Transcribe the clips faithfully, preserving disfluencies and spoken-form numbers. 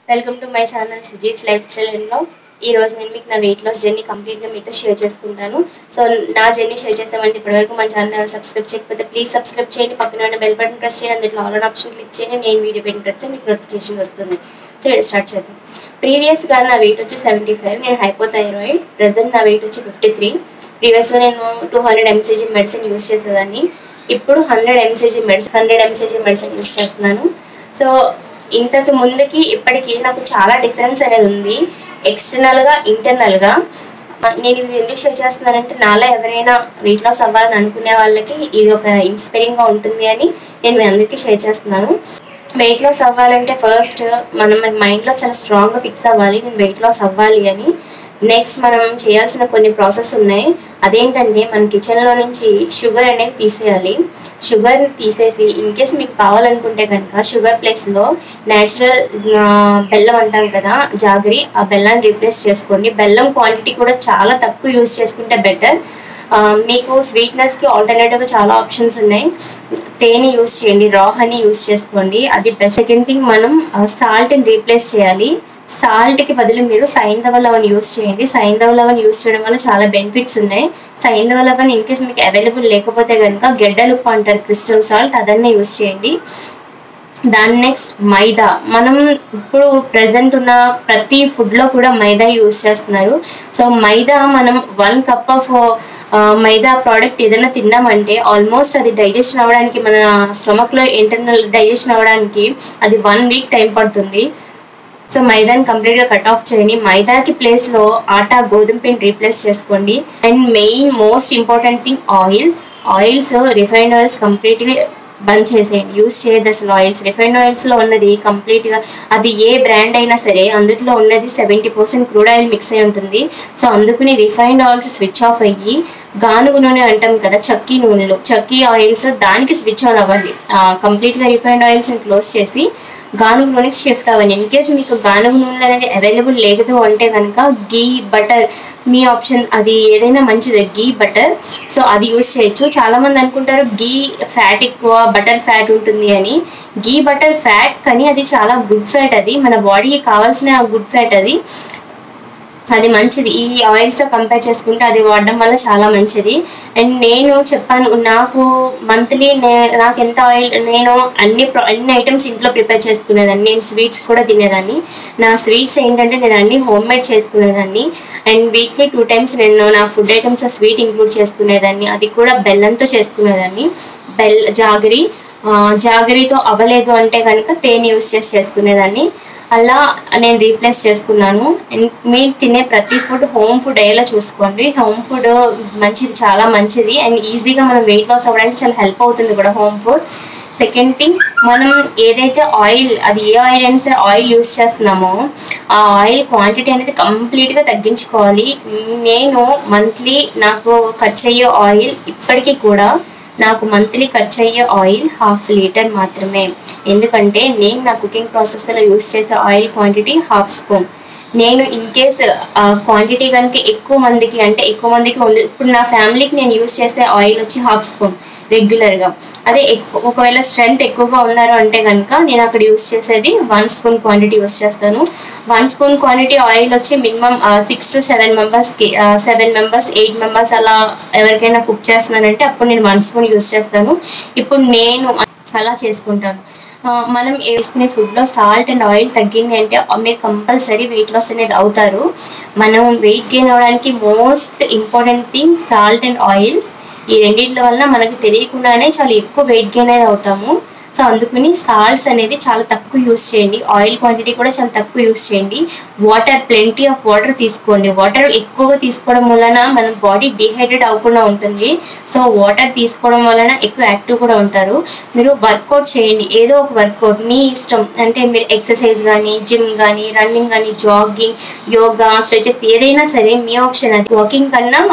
Welcome to my channel Suji's lifestyle and blogs. ఈ రోజు నేను మీకు నా వెయిట్ లాస్ జర్నీ కంప్లీట్గా మీతో షేర్ చేసుకుంటాను. సో నా జర్నీ షేర్ చేసామంటే ఇప్పటివరకు మన ఛానల్ సబ్స్క్రైబ్ చేయకపోతే ప్లీజ్ సబ్స్క్రైబ్ చేయండి. పక్కన ఉన్న బెల్ బటన్ ప్రెస్ చేయండి. అందులో ఆల్ ఆప్షన్ క్లిక్ చేయండి. నేను వీడియో పెట్టిన ప్రతి మీకు నోటిఫికేషన్ వస్తుంది. సో ఇక్కడ స్టార్ట్ చేద్దాం. ప్రీవియస్గా నా వెయిట్ వచ్చి సెవెంటీ ఫైవ్ నేను హైపోథైరాయిడ్. ప్రెసెంట్ నా వెయిట్ వచ్చి ఫిఫ్టీ త్రీ ప్రీవియస్గా నేను two hundred MCG medicine use చేసేదాన్ని. ఇప్పుడు hundred MCG medicine hundred MCG medicine use చేస్తున్నాను. సో ఇంతకు ముందుకి ఇప్పటికీ నాకు చాలా డిఫరెన్స్ అనేది ఉంది, ఎక్స్టర్నల్గా ఇంటర్నల్గా. నేను ఇది ఎందుకు షేర్ చేస్తున్నానంటే నాలో ఎవరైనా వెయిట్ లాస్ అవ్వాలని అనుకునే వాళ్ళకి ఇది ఒక ఇన్స్పైరింగ్గా ఉంటుంది అని నేను మీ అందరికీ షేర్ చేస్తున్నాను. వెయిట్ లాస్ అవ్వాలంటే ఫస్ట్ మనం మైండ్లో చాలా స్ట్రాంగ్గా ఫిక్స్ అవ్వాలి, నేను వెయిట్ లాస్ అవ్వాలి అని. నెక్స్ట్ మనం చేయాల్సిన కొన్ని ప్రాసెస్ ఉన్నాయి. అదేంటంటే మన కిచెన్లో నుంచి షుగర్ అనేది తీసేయాలి. షుగర్ని తీసేసి ఇన్ కేస్ మీకు కావాలనుకుంటే కనుక షుగర్ ప్లేస్లో న్యాచురల్ బెల్లం అంటాం కదా, జాగరి, ఆ బెల్లాన్ని రీప్లేస్ చేసుకోండి. బెల్లం క్వాంటిటీ కూడా చాలా తక్కువ యూజ్ చేసుకుంటే బెటర్. మీకు స్వీట్నెస్కి ఆల్టర్నేటివ్గా చాలా ఆప్షన్స్ ఉన్నాయి. తేనె యూజ్ చేయండి, రా హనీ యూజ్ చేసుకోండి, అది బెస్ట్. సెకండ్ థింగ్, మనం సాల్ట్ని రీప్లేస్ చేయాలి. సాల్ట్కి బదులు మీరు సైంధవ లవణ్ యూస్ చేయండి. సైంధవ లవణ్ యూస్ చేయడం వల్ల చాలా బెనిఫిట్స్ ఉన్నాయి. సైంధవ లవణ్ ఇన్ కేస్ మీకు అవైలబుల్ లేకపోతే కనుక గెడ్డలుప్పు అంటారు, క్రిస్టల్ సాల్ట్, అదన్నే యూస్ చేయండి. దాని నెక్స్ట్ మైదా. మనం ఇప్పుడు ప్రజెంట్ ఉన్న ప్రతి ఫుడ్లో కూడా మైదా యూస్ చేస్తున్నారు. సో మైదా మనం one cup of maida product ఏదైనా తిన్నామంటే ఆల్మోస్ట్ అది డైజెషన్ అవ్వడానికి, మన స్టమక్లో ఇంటర్నల్ డైజెషన్ అవ్వడానికి అది వన్ వీక్ టైం పడుతుంది. సో మైదాని కంప్లీట్గా కట్ ఆఫ్ చేయండి. మైదాకి ప్లేస్లో ఆటా, గోధుమ పిండి రీప్లేస్ చేసుకోండి. And main most important thing oils. Oils refined oils కంప్లీట్గా బంద్ చేసేయండి, యూస్ చేయదు అసలు ఆయిల్స్. రిఫైన్డ్ ఆయిల్స్లో ఉన్నది కంప్లీట్గా, అది ఏ బ్రాండ్ అయినా సరే అందులో ఉన్నది seventy percent crude oil mix అయి ఉంటుంది. సో అందుకని రిఫైన్డ్ ఆయిల్స్ స్విచ్ ఆఫ్ అయ్యి గానుగు నూనె అంటాం కదా, చక్కీ నూనెలు, చక్కీ ఆయిల్స్, దానికి స్విచ్ ఆన్ అవ్వండి. కంప్లీట్గా రిఫైన్డ్ ఆయిల్స్ని క్లోజ్ చేసి గానుగు నూనెకి షిఫ్ట్ అవ్వండి. ఇన్ కేసు మీకు గానుగు నూనె అనేది అవైలబుల్ లేదు అంటే కనుక గీ, బటర్, మీ ఆప్షన్, అది ఏదైనా మంచిదే, గీ, బటర్. సో అది యూస్ చేయొచ్చు. చాలామంది అనుకుంటారు గీ ఫ్యాట్ ఎక్కువ, బటర్ ఫ్యాట్ ఉంటుంది అని. గీ, బటర్ ఫ్యాట్, కానీ అది చాలా గుడ్ ఫ్యాట్. అది మన బాడీకి కావాల్సిన గుడ్ ఫ్యాట్, అది అది మంచిది. ఈ ఆయిల్స్తో కంపేర్ చేసుకుంటే అది వాడడం వల్ల చాలా మంచిది. అండ్ నేను చెప్పాను, నాకు మంత్లీ నే నాకు ఎంత ఆయిల్, నేను అన్ని అన్ని ఐటమ్స్ ఇంట్లో ప్రిపేర్ చేసుకునేదాన్ని. నేను స్వీట్స్ కూడా తినేదాన్ని. నా స్వీట్స్ ఏంటంటే నేను అన్ని హోమ్ మేడ్ చేసుకునేదాన్ని. అండ్ వీక్లీ టూ టైమ్స్ నేను నా ఫుడ్ ఐటమ్స్ స్వీట్ ఇంక్లూడ్ చేసుకునేదాన్ని. అది కూడా బెల్లంతో చేసుకునేదాన్ని. బెల్ జాగరి జాగరితో అవ్వలేదు అంటే కనుక తేనె యూస్ చేసి చేసుకునేదాన్ని. అలా నేను రీప్లేస్ చేసుకున్నాను. అండ్ మీరు తినే ప్రతి ఫుడ్ హోమ్ ఫుడ్ అయ్యేలా చూసుకోండి. హోమ్ ఫుడ్ మంచిది, చాలా మంచిది. అండ్ ఈజీగా మనం వెయిట్ లాస్ అవ్వడానికి చాలా హెల్ప్ అవుతుంది కూడా హోమ్ ఫుడ్. సెకండ్ థింగ్, మనం ఏదైతే ఆయిల్, అది ఏ ఆయిల్ అయినా సరే ఆయిల్ యూస్ చేస్తున్నామో ఆ ఆయిల్ క్వాంటిటీ అనేది కంప్లీట్గా తగ్గించుకోవాలి. నేను మంత్లీ నాకు ఖర్చు అయ్యే ఆయిల్ ఇప్పటికీ కూడా నాకు మంత్లీ ఖర్చు అయ్యే ఆయిల్ హాఫ్ లీటర్ మాత్రమే. ఎందుకంటే నేను నా కుకింగ్ ప్రాసెస్లో యూస్ చేసే ఆయిల్ క్వాంటిటీ హాఫ్ స్పూన్. నేను ఇన్ కేస్ క్వాంటిటీ కనుక ఎక్కువ మందికి, అంటే ఎక్కువ మందికి ఉంది, ఇప్పుడు నా ఫ్యామిలీకి నేను యూస్ చేసే ఆయిల్ వచ్చి హాఫ్ స్పూన్ రెగ్యులర్గా. అదే ఎక్కువ ఒకవేళ స్ట్రెంత్ ఎక్కువగా ఉన్నారు అంటే కనుక నేను అక్కడ యూస్ చేసేది వన్ స్పూన్ క్వాంటిటీ యూస్ చేస్తాను. వన్ స్పూన్ క్వాంటిటీ ఆయిల్ వచ్చి మినిమం సిక్స్ టు సెవెన్ మెంబర్స్కి సెవెన్ మెంబర్స్ ఎయిట్ మెంబర్స్ అలా ఎవరికైనా కుక్ చేస్తున్నానంటే అప్పుడు నేను వన్ స్పూన్ యూస్ చేస్తాను. ఇప్పుడు నేను అలా చేసుకుంటాను. మనం వేసుకునే ఫుడ్లో సాల్ట్ అండ్ ఆయిల్ తగ్గింది అంటే మీరు కంపల్సరీ వెయిట్ లాస్ అనేది అవుతారు. మనం వెయిట్ గెయిన్ అవ్వడానికి most important thing salt and oils. ఈ రెండింటి వల్ల మనకి తెలియకుండానే చాలా ఎక్కువ వెయిట్ గెయిన్ అనేది అవుతాము. సో అందుకని సాల్ట్స్ అనేది చాలా తక్కువ యూస్ చేయండి. ఆయిల్ క్వాంటిటీ కూడా చాలా తక్కువ యూస్ చేయండి. వాటర్, ప్లెంటీ ఆఫ్ వాటర్ తీసుకోండి. వాటర్ ఎక్కువగా తీసుకోవడం వలన మన బాడీ డిహైడ్రేట్ అవ్వకుండా ఉంటుంది. సో వాటర్ తీసుకోవడం వలన ఎక్కువ యాక్టివ్ కూడా ఉంటారు. మీరు వర్కౌట్ చేయండి, ఏదో ఒక వర్కౌట్ మీ ఇష్టం. అంటే మీరు ఎక్సర్సైజ్ కానీ, జిమ్ కానీ, రన్నింగ్ కానీ, జాగింగ్, యోగా, స్ట్రెచెస్, ఏదైనా సరే మీ ఆప్షన్. అది వాకింగ్ కన్నా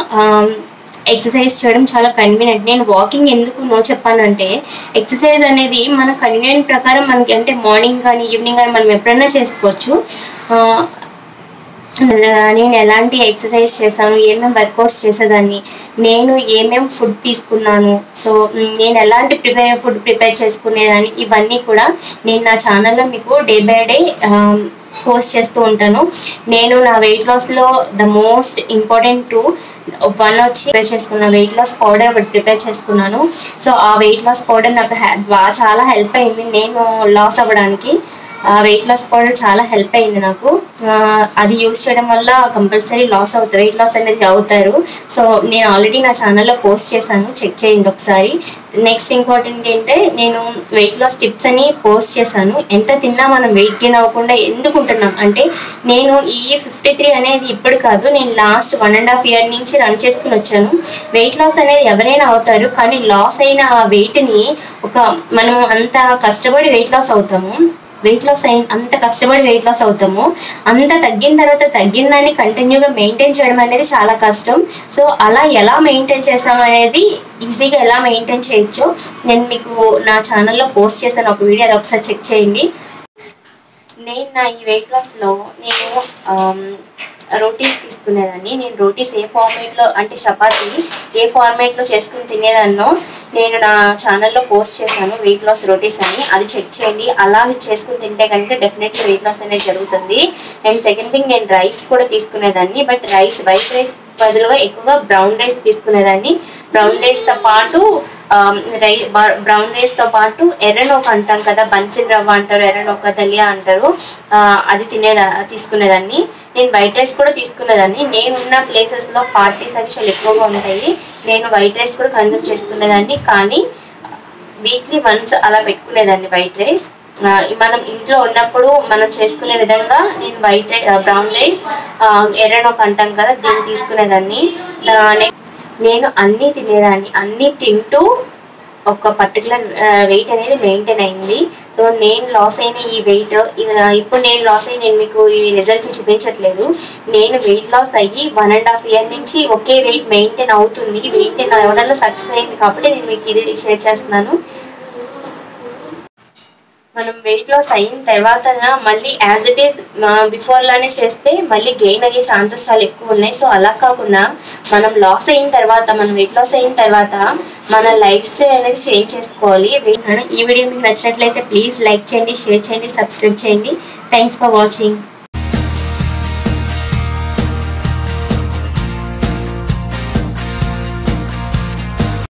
ఎక్సర్సైజ్ చేయడం చాలా కన్వీనియంట్. నేను వాకింగ్ ఎందుకు నో చెప్పానంటే ఎక్సర్సైజ్ అనేది మన కన్వీనియంట్ ప్రకారం మనకి, అంటే మార్నింగ్ కానీ ఈవినింగ్ కానీ మనం ఎప్పుడైనా చేసుకోవచ్చు. నేను ఎలాంటి ఎక్సర్సైజ్ చేశాను, ఏమేమి వర్కౌట్స్ చేసేదాన్ని, నేను ఏమేమి ఫుడ్ తీసుకున్నాను, సో నేను ఎలాంటి ప్రిపేర్ ఫుడ్ ప్రిపేర్ చేసుకునేదాన్ని, ఇవన్నీ కూడా నేను నా ఛానల్లో మీకు డే బై డే పోస్ట్ చేస్తూ ఉంటాను. నేను నా వెయిట్ లాస్లో the most important two one వచ్చి ప్రిపేర్ చేసుకున్న వెయిట్ లాస్ పౌడర్ ఒకటి ప్రిపేర్ చేసుకున్నాను. సో ఆ వెయిట్ లాస్ పౌడర్ నాకు బాగా చాలా హెల్ప్ అయింది నేను లాస్ అవ్వడానికి. వెయిట్ లాస్ పౌడర్ చాలా హెల్ప్ అయింది నాకు. అది యూజ్ చేయడం వల్ల కంపల్సరీ లాస్ అవుతారు, వెయిట్ లాస్ అనేది అవుతారు. సో నేను ఆల్రెడీ నా ఛానల్లో పోస్ట్ చేశాను, చెక్ చేయండి ఒకసారి. నెక్స్ట్ ఇంపార్టెంట్ ఏంటంటే నేను వెయిట్ లాస్ టిప్స్ అని పోస్ట్ చేశాను. ఎంత తిన్నా మనం వెయిట్ గెయిన్ అవ్వకుండా ఎందుకు ఉంటున్నాం అంటే, నేను ఈ ఫిఫ్టీ త్రీ అనేది ఇప్పుడు కాదు, నేను last one and half year నుంచి రన్ చేసుకుని వచ్చాను. వెయిట్ లాస్ అనేది ఎవరైనా అవుతారు, కానీ లాస్ అయిన ఆ వెయిట్ని ఒక మనం అంత కష్టపడి వెయిట్ లాస్ అవుతాము, వెయిట్ లాస్ అయి అంత కష్టపడి వెయిట్ లాస్ అవుతాము, అంత తగ్గిన తర్వాత తగ్గిన దాన్ని కంటిన్యూగా మెయింటైన్ చేయడం అనేది చాలా కష్టం. సో అలా ఎలా మెయింటైన్ చేస్తాం అనేది, ఈజీగా ఎలా మెయింటైన్ చేయొచ్చో నేను మీకు నా ఛానల్లో పోస్ట్ చేశాను ఒక వీడియో, అది ఒకసారి చెక్ చేయండి. నేను నా ఈ వెయిట్ లాస్లో నేను రోటీస్ తీసుకునేదాన్ని. నేను రోటీస్ ఏ ఫార్మేట్లో అంటే చపాతీ ఏ ఫార్మేట్లో చేసుకుని తినేదాన్నో నేను నా ఛానల్లో పోస్ట్ చేశాను, వెయిట్ లాస్ రోటీస్ అని. అది చెక్ చేయండి. అలా చేసుకుని తింటే కనుక డెఫినెట్లీ వెయిట్ లాస్ అనేది జరుగుతుంది. అండ్ సెకండ్ థింగ్, నేను రైస్ కూడా తీసుకునేదాన్ని, బట్ రైస్ వైట్ రైస్ బదులుగా ఎక్కువగా బ్రౌన్ రైస్ తీసుకునేదాన్ని. బ్రౌన్ రైస్తో పాటు రై బ్రౌన్ రైస్తో పాటు ఎర్రనోక అంటాం కదా, బన్సిన్ రవ్వ అంటారు, ఎర్రనోక దలియా అంటారు, అది తినేదా తీసుకునేదాన్ని. నేను వైట్ రైస్ కూడా తీసుకునేదాన్ని. నేనున్న ప్లేసెస్లో పార్టీస్ అవి చాలా ఎక్కువగా ఉంటాయి, నేను వైట్ రైస్ కూడా కన్జ్యూమ్ చేసుకునేదాన్ని. కానీ వీక్లీ వన్స్ అలా పెట్టుకునేదాన్ని వైట్ రైస్. మనం ఇంట్లో ఉన్నప్పుడు మనం చేసుకునే విధంగా నేను వైట్ రైస్, బ్రౌన్ రైస్, ఎర్రనోక అంటాం కదా, దీన్ని తీసుకునేదాన్ని. నేను అన్నీ తినేదాన్ని, అన్నీ తింటూ ఒక పర్టికులర్ వెయిట్ అనేది మెయింటైన్ అయింది. సో నేను లాస్ అయిన ఈ వెయిట్, ఇప్పుడు నేను లాస్ అయ్యి నేను మీకు ఈ రిజల్ట్ చూపించట్లేదు. నేను వెయిట్ లాస్ అయ్యి వన్ అండ్ హాఫ్ ఇయర్ నుంచి ఒకే వెయిట్ మెయింటైన్ అవుతుంది, మెయింటైన్ అవ్వడంలో సక్సెస్ అయింది కాబట్టి నేను మీకు ఇది షేర్ చేస్తున్నాను. మనం వెయిట్ లాస్ అయిన తర్వాత మళ్ళీ యాజ్ ఇట్ ఈస్ బిఫోర్ లానే చేస్తే మళ్ళీ గెయిన్ అయ్యే ఛాన్సెస్ చాలా ఎక్కువ ఉన్నాయి. సో అలా కాకుండా మనం లాస్ అయిన తర్వాత, మనం వెయిట్ లాస్ అయిన తర్వాత మన లైఫ్ స్టైల్ అనేది చేంజ్ చేసుకోవాలి. ఈ వీడియో మీకు నచ్చినట్లయితే ప్లీజ్ లైక్ చేయండి, షేర్ చేయండి, సబ్స్క్రైబ్ చేయండి. Thanks for watching.